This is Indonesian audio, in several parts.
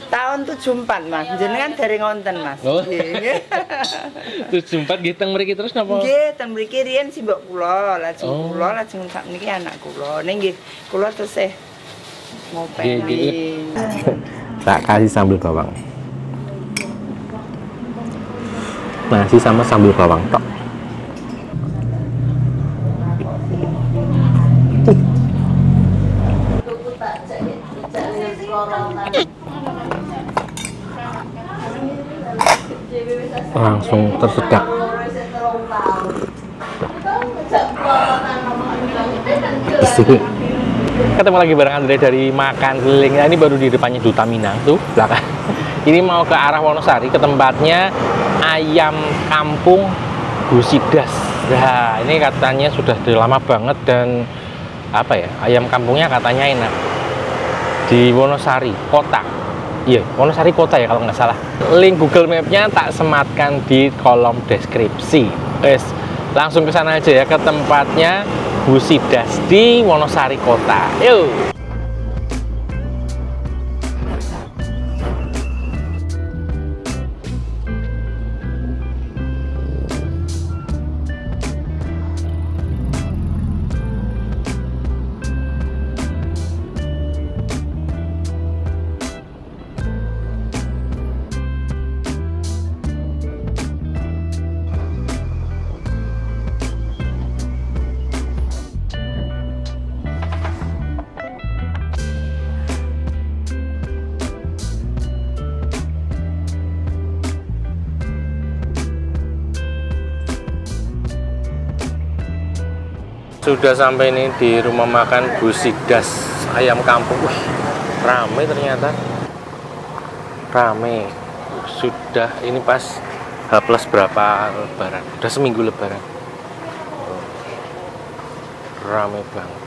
Tahun 74 Mas. Jenengan dari ngonten Mas. Oh. Nggih. 74 nggih teng mriki terus napa? Nggih, teng mriki riyen simbok kula, lajeng Oh. kula, lajeng sakniki anak kula. Ning nggih, kula tesih ngopeni. Nggih. Tak kasih sambal bawang. Nasi sama sambal bawang tok. Langsung tersedak. Isi. Ketemu lagi bareng Andre dari Makan Keliling. Nah, ini baru di depannya Duta Minang tuh belakang. Ini mau ke arah Wonosari ke tempatnya ayam kampung Busidas. Nah, ini katanya sudah lama banget dan apa ya? Ayam kampungnya katanya enak. Di Wonosari kota. Iya, Wonosari kota ya kalau nggak salah. Link Google Map-nya tak sematkan di kolom deskripsi. Wes, langsung ke sana aja ya ke tempatnya Busidas di Wonosari kota. Yuk. Sudah sampai nih di rumah makan Busidas ayam kampung. Wih, rame ternyata. Rame. Sudah ini pas H+ berapa lebaran? Udah seminggu lebaran. Rame banget.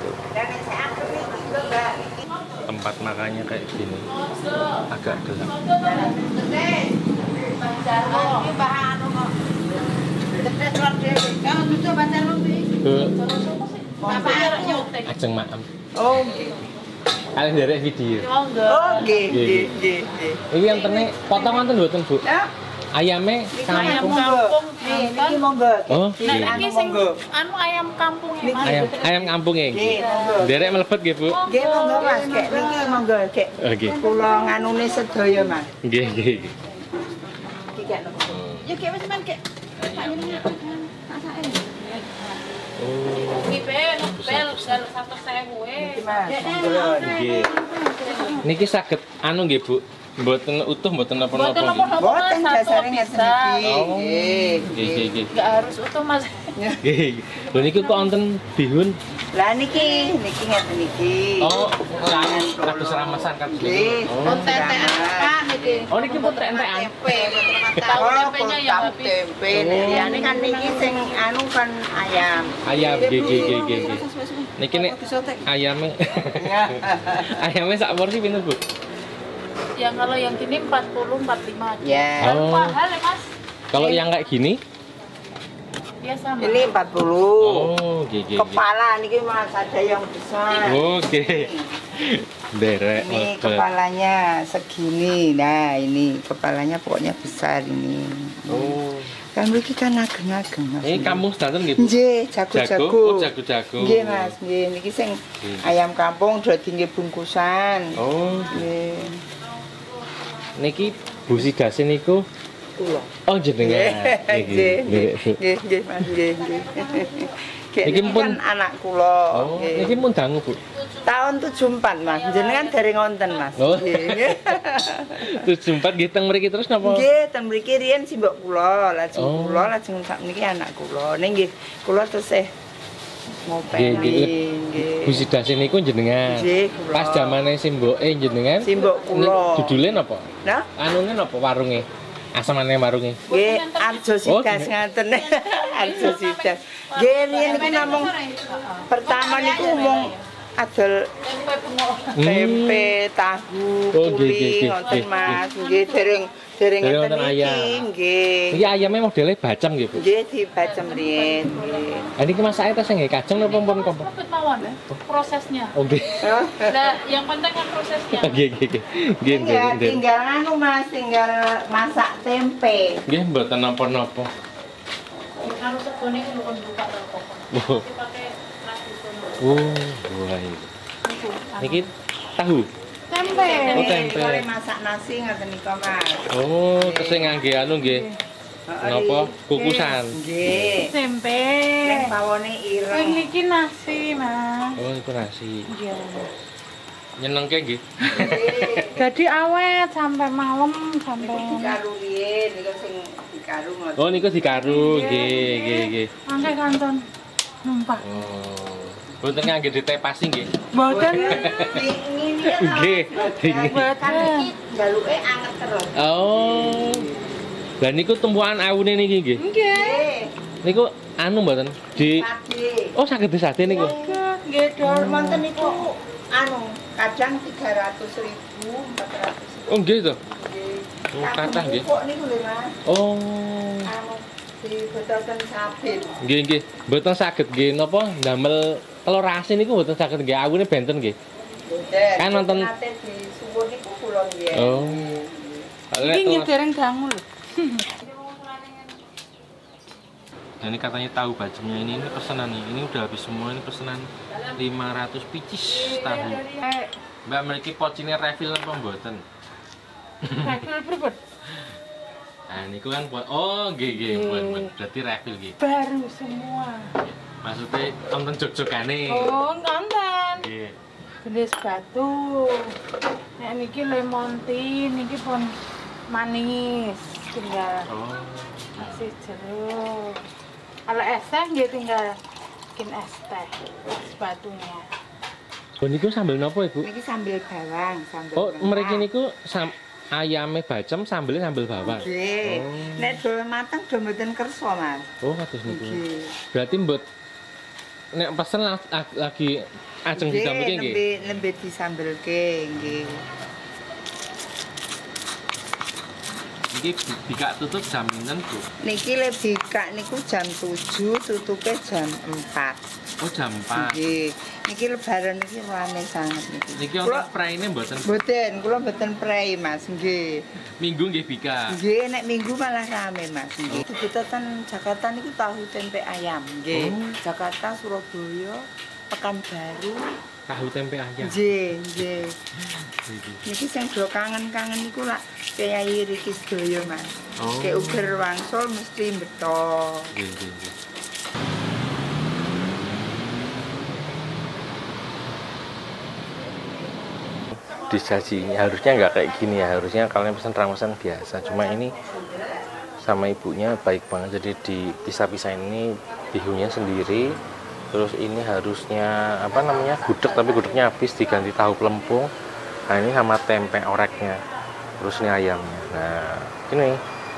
Tempat makannya kayak gini. Agak gelap. Ajeng maem. Oh, nggih. Kalian dari video. Oh, nggih, nggih, nggih. Ini yang tene potongan tuh mboten, Bu. Ya. Ayamnya Ayam kampung. kampung Niki monggo. Oh, Nah, nggih. iki sing anu ayam kampung ya, Mas. Ayam kampung ya. Nggih, monggo. Derek mlebet nggih, Bu. Nggih, monggo Mas, kek niki monggo kek. Oke. Kula nganune sedaya Mas. Nggih, nggih. Iki kek nopo? Ya kek wis men kek. Oh, Iki bel 100.000 Iki Mas. Monggo. nggih. Niki saged anu nggih, Bu. Mboten utuh mboten napa-napa Boten nggih. napa-napa. Boten dasare ngeten iki. Oh. Nggih. Nggih, nggih, nggih. Enggak harus utuh, Mas. Nggih. Lho niki kok wonten bihun. Lah niki ngeten iki. Oh, kados ramasan kados Nggih. niku. Oh. Kontetean Pak niki. Oh, niki putrek entekan. Tempe, tahu tempenya ya tahu habis. tempe. Liyane kan niki sing anu kan ayam. Ayam nggih, nggih, nggih, nggih, nggih. Niki nek ayamnya ayamnya sak porsi pinten, Bu? Ya kalau yang gini 40 45 aja. Ya. Oh. Mahal ya, Mas. Kalau yang kayak gini? Dia sama. Ini 40. Oh, nggih, nggih, nggih. Kepala niki Mas ada yang besar. Oke. Derek. Ini kepalanya segini. Nah, ini kepalanya pokoknya besar ini. Oh. Kan mriki kan ageng-ageng Mas. Ini kampung sedanten nggih, Bu? Nggih, jago-jago. Oh, jago-jago. Nggih Mas, nggih niki sing ayam kampung dadi nggih bungkusan. Oh, Nggih. niki Busidas niku Kula. oh jenengan. Nggih, Nggih. nggih, nggih Mas, nggih, nggih. Niki Niki pun- kan anak kula. Oh, nggih. niki mun dangu, Bu. Tahun 74 Mas, jenengan dari ngonten Mas. Oh. Nggih. 74 nggih teng mriki terus napa? Nggih, ten mriki riyen simbok kula, lajeng Oh. kula, lajeng sakniki anak kula. Ning nggih, kula tesih ngopeni. Nggih. Busidas niku jenengan. Nggih, kula. Pas zamane simboke jenengan. Simbok kula. Judule napa? Nah, Anune napa warunge? Asamane warunge. nggih, Arjo Oh, Sidas ngaten. Arjo Sidas. Nggih, riyen niku namung pertama niku mung adol Tempe bengok. tempe, tahu, Oh, nggih, nggih, kuli, nggih, ngoten nggih, Mas. Nggih, dereng Dereng Dereng ngeten wonten iki ayam. nggih. Iki ayamnya modelnya bacem nggih, Bu. Nggih dibacem riyen nggih. Lah niki masake tes nggih kacang napa pun kompor? Cepet mawon prosesnya. Oh nggih. Nah, yang penting kan prosesnya. Nggih nggih nggih. Nggih Ya, nggih. tinggal anu Mas, tinggal masak tempe. Nggih mboten napa-napa. Harus segone itu kan buka rokok. Oh. Pakai plastik. Oh, wah iki. Niki tahu. Tempe. Oh, tempe. Kore masak nasi ngoten nika Mas. Oh, terus ngangge anu nggih. Napa kukusan. Nggih. Tempe. Nek pawone ireng. Niki nasi, Mas. Oh, iku nasi. Iya. Nyenengke nggih. Jadi awet sampai malam sampai. Dikaru riyen niku sing dikaru ngoten. Oh, niku dikaru. Nggih, nggih, nggih. Mangke kanton numpak. Oh. Mboten ngangge ditepasi nggih. Mboten. Ini kan Nggih, dingin. kan iki jaluke anget terus. Oh. Lah niku tumpukan awune niki nggih. Nggih. Niku anu mboten di Sate. Oh, saged disate niku. Nggih, dol monten niku anu kadang 300.000, 400.000. Oh, nggih to. Nggih. Oh, kathah nggih. Kok niku lho Mas. Oh. Anu dibotoken sabit. Nggih, nggih. Mboten saged nggih napa ndamel telur asin niku mboten saged nggih awune benten nggih. Boten. Kan nonton- nate disuwun niku kula nggih. Oh. Iki nyedereng dangu lho. Nah, ini katanya tahu bacemnya ini pesanan nih. Ini udah habis semua, ini pesanan 500 picis tahu. Mbak memiliki pocine refill apa mboten? Refill pripun? Nah, ini kan oh, nggih, buat berarti refill nggih. Baru semua. Maksudnya nonton jog-jogane. Oh, ngonten. Nggih. Gelis batu. Nek niki lemon tea, niki pun manis. Tinggal Oh. kasih jeruk. Kalau es teh nggih tinggal bikin es teh. Es batunya. Oh, niku sambel napa, Ibu? Niki sambel bawang, sambel. Oh, bawang. mriki niku ayame bacem sambelnya sambel bawang. Nggih. Oh. Nek dol mateng do mboten kersa, Mas. Oh, kados niku. Nggih. Berarti mbot nek pesen lagi ajeng disambelke nggih. Nembe disambelke nggih. Iki bikak tutup jam pinten, Bu? Niki le bikak niku jam 7, tutupe jam 4. Oh, jam 4. Nggih. Niki lebaran iki rame sanget niki. Niki wonten praine mboten? Mboten, kula mboten prei, Mas. Nggih. Minggu nggih bika. Nggih, nek Minggu malah rame, Mas. Nggih. Dibutuhkan Jakarta niku tahu tempe ayam. Nggih. Oh. Jakarta, Surabaya, Pekanbaru. Tahu tempe ayam. Nggih, nggih. Niki sing do kangen-kangen niku lak Kyai Riki Sedoyo, Mas. Oh. Kayak Uger Wangsul mesti beto. Nggih, nggih, nggih. Disajinya harusnya nggak kayak gini ya, harusnya kalian pesan ramesan biasa, cuma ini sama ibunya baik banget, jadi dipisah-pisahin, ini bihunnya sendiri, terus ini harusnya apa namanya gudeg, tapi gudegnya habis diganti tahu pelempung. Nah, ini sama tempe oreknya, terus ini ayamnya. Nah, ini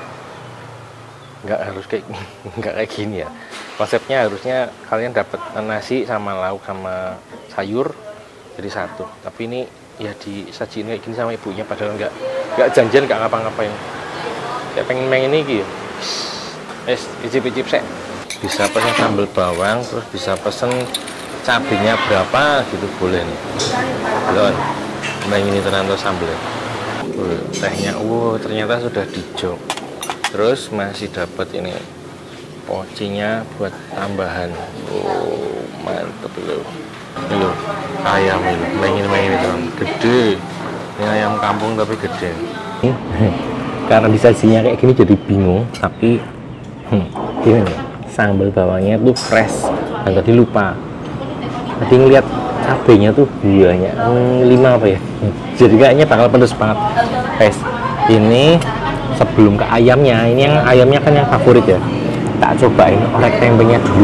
nggak harus kayak nggak kayak gini ya, konsepnya harusnya kalian dapat nasi sama lauk sama sayur jadi satu, tapi ini ya disajiin kayak gini sama ibunya, padahal nggak janjian, nggak ngapa-ngapain, kayak pengen ini gitu. Icip-icip sek, bisa pesen sambal bawang, terus bisa pesen cabenya berapa gitu, boleh nih. Belum, ini ternyata sambalnya, tehnya, ternyata sudah dijok. Terus masih dapat ini pocinya buat tambahan. Oh, mantep loh. Ini loh, ayam ini, main itu gede. Ini ayam kampung tapi gede. Karena disajinya kayak gini jadi bingung, tapi ini nih, sambal bawangnya tuh fresh. Dan tadi lupa. Tadi ngeliat cabenya tuh banyak, 5 apa ya? Jadi kayaknya bakal pedes banget. Guys, ini sebelum ke ayamnya, ini yang ayamnya kan yang favorit ya. Tak cobain orek tempenya dulu.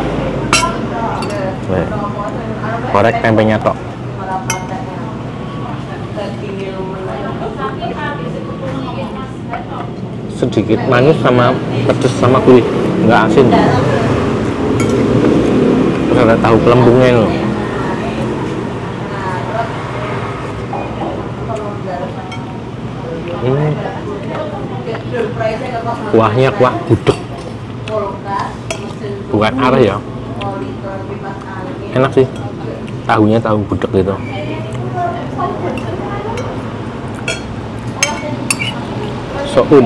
Nah, orek tempenya tok. Sedikit manis sama pedes sama gurih, nggak asin. Terus ada tahu pelembungnya loh. Kuahnya kuah gudeg, bukan arah ya. Enak sih, tahunya tahu gudeg gitu. Soun.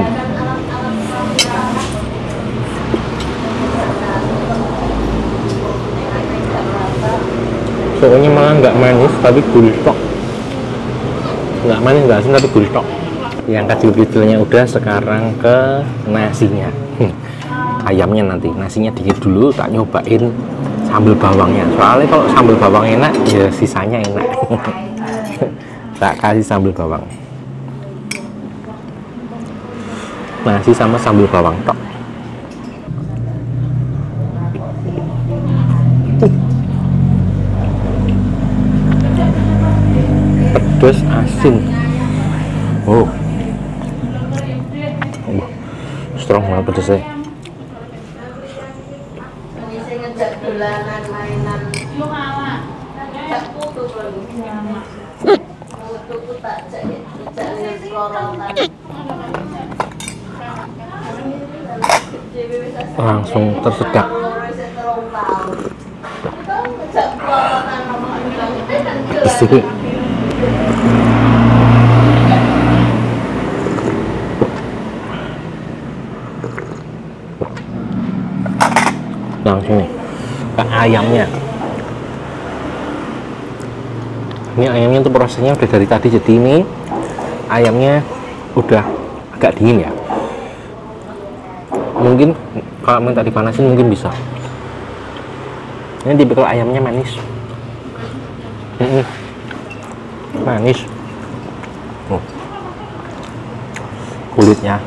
Sounnya malah nggak manis tapi gurih tok. Nggak manis nggak asin tapi gurih tok. Yang kecil-kecilnya udah, sekarang ke nasinya. Ayamnya nanti, nasinya dikit dulu, tak nyobain sambal bawangnya. Soalnya kalau sambal bawang enak, ya sisanya enak. Tak kasih sambal bawang. Nasi sama sambal bawang tok. Pedas asin. Oh, strong banget pedasnya. Langsung tersedak. Sedikit. Langsung nih ke ayamnya. Ini ayamnya tuh prosesnya udah dari tadi, jadi ini ayamnya udah agak dingin ya. Mungkin kalau minta dipanasin mungkin bisa. Ini tipikal ayamnya manis. Manis. Kulitnya.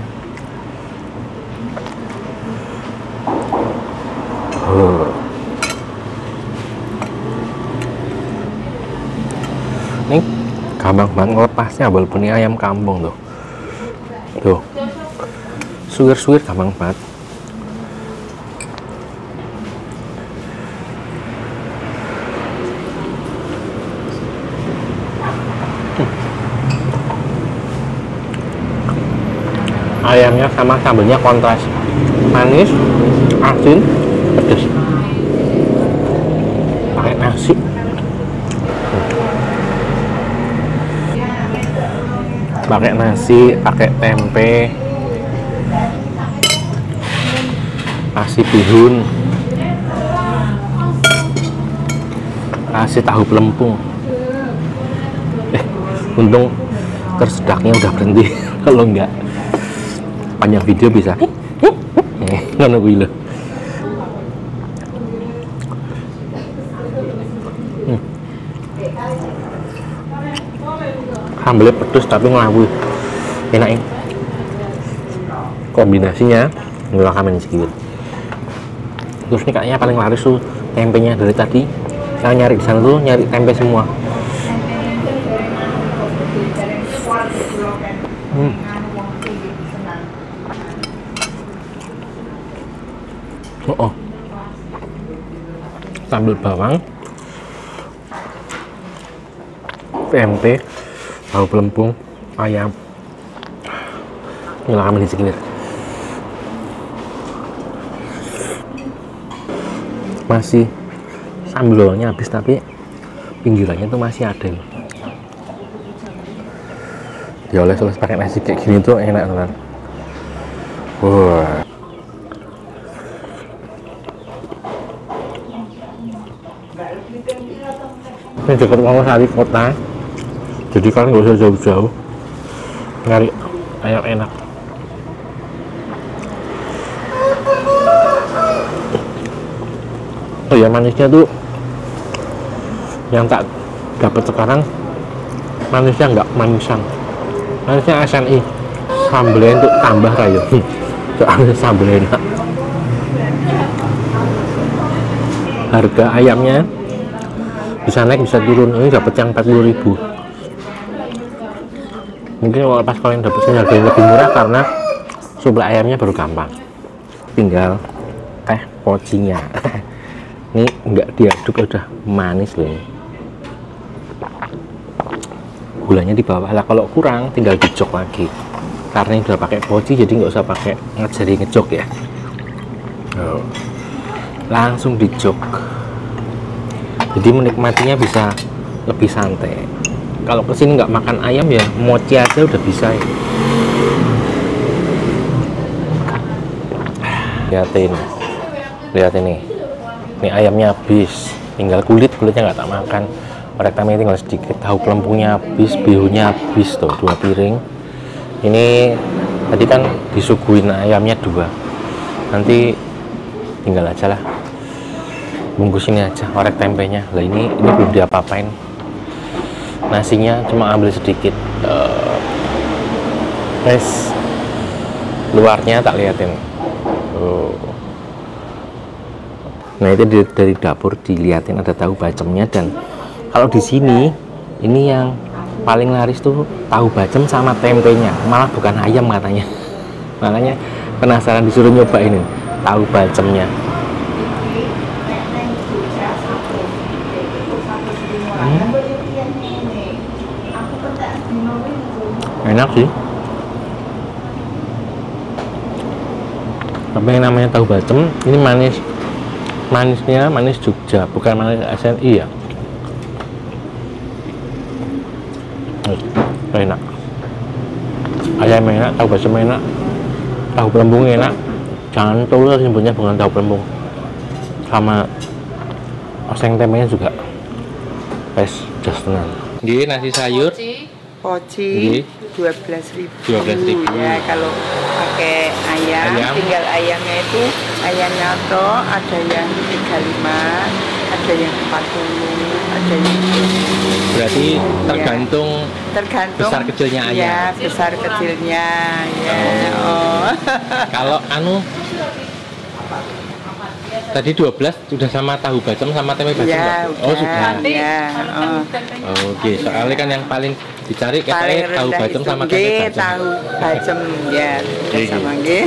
Ini gampang banget ngelepasnya, walaupun ini ayam kampung tuh. Tuh. Suwir-suwir gampang banget. Ayamnya sama sambelnya kontras, manis, asin, pedas. Pakai nasi. Pakai nasi, pakai tempe, nasi bihun, nasi tahu pelempung. Untung tersedaknya udah berhenti. Kalau enggak panjang video bisa ngono kuwi lho. Sambelnya pedes tapi ngelabuh, enak. Kombinasinya nggak kamen sedikit. Terus ini kayaknya paling laris tuh tempenya. Dari tadi saya nyari di sana tuh nyari tempe semua. Oh, sambal bawang, tempe, tahu pelempung, ayam. Ini kami di sini. Masih sambalnya habis tapi pinggirannya tuh masih ada. Dioles-oles pakai nasi kayak gini tuh enak banget. Wah. Ini dekat Wonosari kota, jadi kalian nggak usah jauh-jauh nyari ayam enak. Oh ya, manisnya tuh yang tak dapat sekarang, manisnya nggak manisan, manisnya SNI. Sambelnya untuk tambah rayo, soalnya sambelnya enak. Harga ayamnya bisa naik bisa turun. Ini dapat yang 40.000. Mungkin kalau pas kalian dapetnya harga yang lebih murah karena suplai ayamnya baru gampang. Tinggal teh pocinya. Ini enggak diaduk udah manis loh. Gulanya di bawah lah, kalau kurang tinggal dicok lagi. karena ini udah pakai poci jadi nggak usah pakai ngejari ngejok ya. Langsung dijok, jadi menikmatinya bisa lebih santai. Kalau kesini nggak makan ayam ya mochi aja udah bisa ya. Lihat ini ayamnya habis, tinggal kulitnya nggak tak makan, orek tamenya tinggal sedikit, tahu pelempungnya habis, bihunnya habis tuh 2 piring. Ini tadi kan disuguhin ayamnya 2, nanti tinggal aja lah bungkus ini aja orek tempenya lah. Ini belum diapa-apain, nasinya cuma ambil sedikit. Guys, luarnya tak liatin. Nah itu dari dapur dilihatin ada tahu bacemnya, dan kalau di sini ini yang paling laris tuh tahu bacem sama tempenya, malah bukan ayam katanya. Makanya penasaran disuruh nyoba ini tahu bacemnya. Enak sih, tapi yang namanya tahu bacem ini manisnya manis Jogja, bukan manis SNI ya. Enak, ayam enak, tahu bacem enak, tahu pelembung enak. Jangan tulus nyebutnya, bukan tahu pelembung. Sama oseng tempenya juga pas just tenan. Ini nasi sayur Poci 12.000 ya. Kalau pakai ayam, tinggal ayamnya itu ayam nyato, ada yang 35, ada yang 40, ada yang 20. Berarti tergantung besar kecilnya ayam. Ya, besar kecilnya ya. Kalau tadi 12 sudah sama tahu bacem sama tempe bacem ya, oh sudah ya. Oke, soalnya kan yang paling dicari katanya tahu bacem sama tempe bacem. Tahu bacem ya, sama nggih.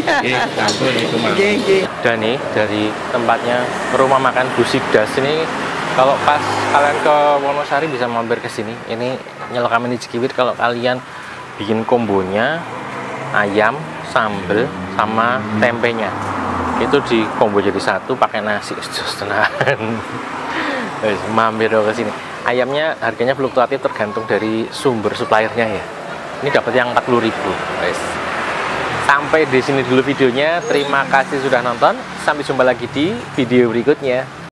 Dan nih dari tempatnya rumah makan Busikdas ini, kalau pas kalian ke Wonosari bisa mampir ke sini. Ini Nyelokamen Cikiwit kalau kalian bikin kombonya ayam, sambel sama tempenya. Itu di combo jadi satu pakai nasi just tenahan. Mampir ke sini. Ayamnya harganya fluktuatif tergantung dari sumber suppliernya ya. Ini dapat yang 40.000. Sampai di sini dulu videonya. Terima kasih sudah nonton. Sampai jumpa lagi di video berikutnya.